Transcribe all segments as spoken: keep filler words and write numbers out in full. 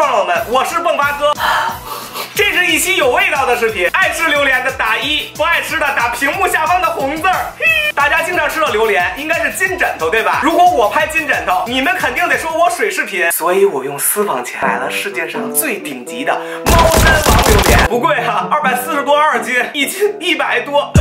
朋友们，我是蹦发哥。这是一期有味道的视频，爱吃榴莲的打一，不爱吃的打屏幕下方的红字儿。大家经常吃的榴莲应该是金枕头，对吧？如果我拍金枕头，你们肯定得说我水视频，所以我用私房钱买了世界上最顶级的猫山王榴莲，不贵啊，二百四十多二斤，一斤一百多。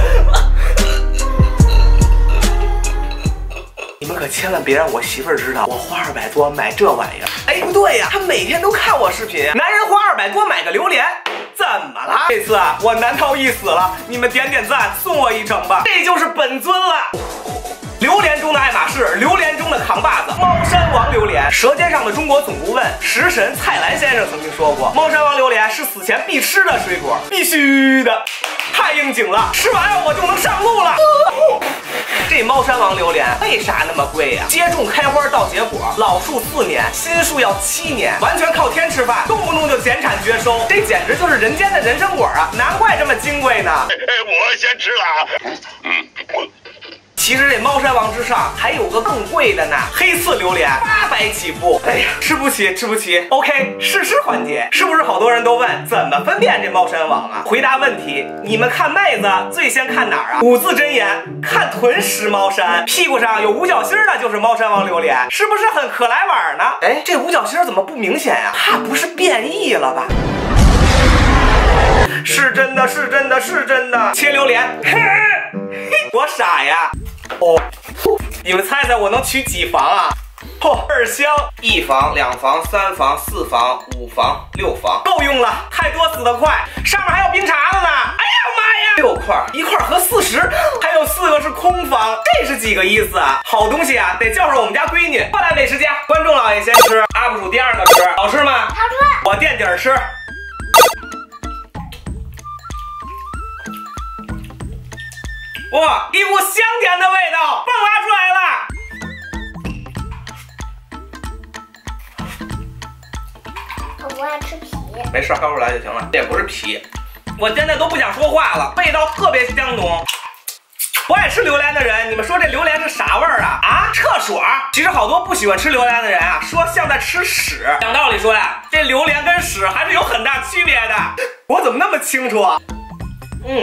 你们可千万别让我媳妇儿知道我花二百多买这玩意儿。哎，不对呀，她每天都看我视频，男人花二百多买个榴莲，怎么了？这次啊，我难逃一死了，你们点点赞，送我一程吧，这就是本尊了。榴莲中的爱马仕，榴莲中的扛把子，猫山王榴莲。舌尖上的中国总顾问食神蔡澜先生曾经说过，猫山王榴莲是死前必吃的水果，必须的。太应景了，吃完我就能上路了。这猫山王榴莲为啥那么贵呀？接种开花到结果，老树四年，新树要七年，完全靠天吃饭，动不动就减产绝收，这简直就是人间的人参果啊！难怪这么金贵呢。 我先吃了。嗯。 其实这猫山王之上还有个更贵的呢，黑刺榴莲八百起步。哎呀，吃不起，吃不起。OK， 试吃环节，是不是好多人都问怎么分辨这猫山王啊？回答问题，你们看妹子最先看哪儿啊？五字真言，看臀识猫山，屁股上有五角星的就是猫山王榴莲，是不是很可来碗呢？哎，这五角星怎么不明显呀？怕不是变异了吧？是真的，是真的，是真的。切榴莲，我傻呀。哦，你们猜猜我能取几房啊？嚯，倍儿香！一房、两房、三房、四房、五房、六房，够用了。太多死得快，上面还有冰碴子呢。哎呀妈呀，六块，一块合四十，还有四个是空房，这是几个意思啊？好东西啊，得叫上我们家闺女过来美食家。观众老爷先吃 ，U P 主第二个吃，好吃吗？好吃。我垫底儿吃。哇，一股香甜的味道迸发出来了。我爱吃皮。 没事，掏出来就行了。这也不是皮，我现在都不想说话了，味道特别香浓。不爱吃榴莲的人，你们说这榴莲是啥味儿啊？啊，厕所。其实好多不喜欢吃榴莲的人啊，说像在吃屎。讲道理说呀，这榴莲跟屎还是有很大区别的。我怎么那么清楚啊？嗯。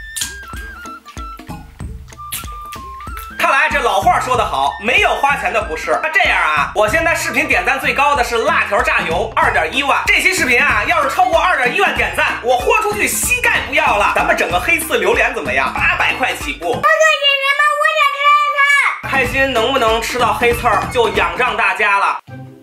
看来这老话说得好，没有花钱的不是。那这样啊，我现在视频点赞最高的是辣条炸油 二点一万。这期视频啊，要是超过二点一万点赞，我豁出去膝盖不要了。咱们整个黑刺榴莲怎么样？八百块起步。 哥哥姐姐们，我想吃黑刺。 开心能不能吃到黑刺儿，就仰仗大家了。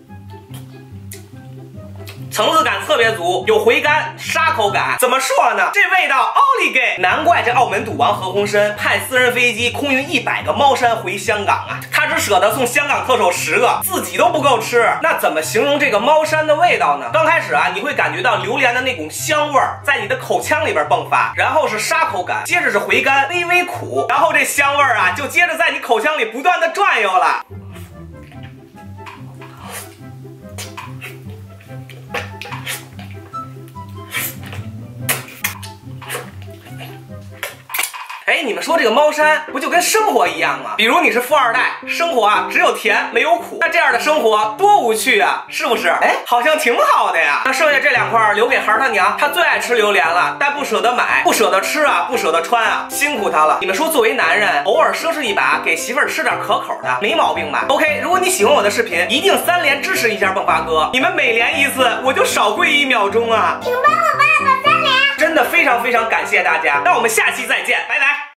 层次感特别足，有回甘沙口感。怎么说呢？这味道奥利给！难怪这澳门赌王何鸿燊派私人飞机空运一百个猫山回香港啊！他只舍得送香港特首十个，自己都不够吃。那怎么形容这个猫山的味道呢？刚开始啊，你会感觉到榴莲的那股香味儿在你的口腔里边迸发，然后是沙口感，接着是回甘，微微苦，然后这香味儿啊就接着在你口腔里不断的转悠了。哎，你们说这个猫山不就跟生活一样吗？比如你是富二代，生活啊只有甜没有苦，那这样的生活多无趣啊，是不是？哎，好像挺好的呀。那剩下这两块留给孩儿他娘，他最爱吃榴莲了，但不舍得买，不舍得吃啊，不舍得穿啊，辛苦他了。你们说作为男人，偶尔奢侈一把，给媳妇儿吃点可口的，没毛病吧 ？OK， 如果你喜欢我的视频，一定三连支持一下蹦发哥。你们每连一次，我就少跪一秒钟啊！ 请帮我爸爸三连。 真的非常非常感谢大家，那我们下期再见，拜拜。